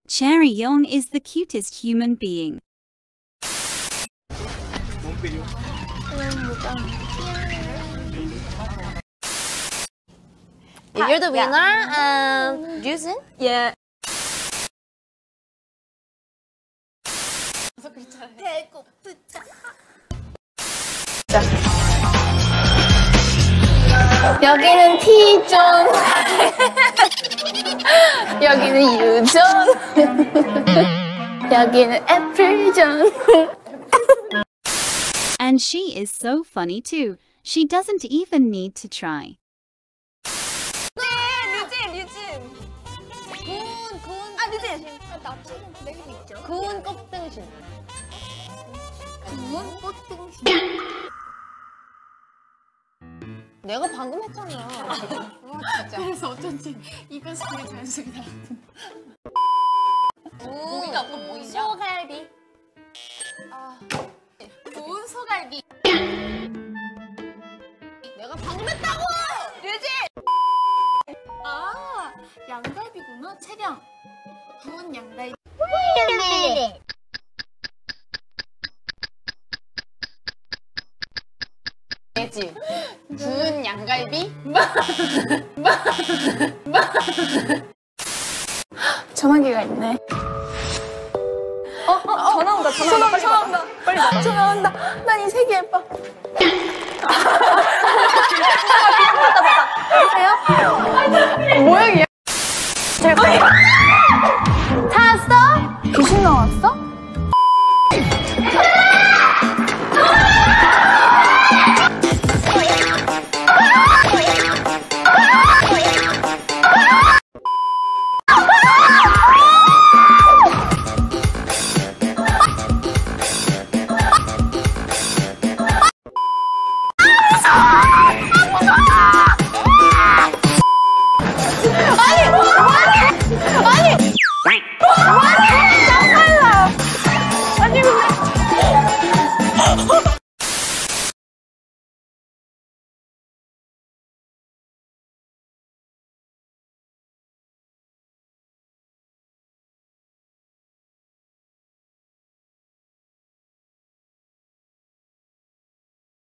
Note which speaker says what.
Speaker 1: Chaeryeong is the cutest human being.
Speaker 2: You're the winner and Yusin?
Speaker 3: Yeah. 여기는 T존. 여기는 U존. 여기는 애플존.
Speaker 1: And she is so funny too. She doesn't even need to try.
Speaker 2: 구운 꽃등심.
Speaker 3: 구운 꽃등심.
Speaker 2: 내가 방금 했잖아. 진짜.
Speaker 3: 그래서 어쩐지 입에서 그게 자연스럽게 나왔어.
Speaker 2: 고기가 또 뭐 있냐?
Speaker 3: 소갈비. 구운 소갈비.
Speaker 2: 내가 방금 했다고! 유진!
Speaker 3: 아, 양갈비구나. 채령. 구운 양갈비.
Speaker 2: 알지? 구운 양갈비?
Speaker 3: 전화기가 있네. 전화 온다. 전화 온다. 빨리 나가. 전화 온다. 난 이 색이 예뻐. 여보세요? 모양이야?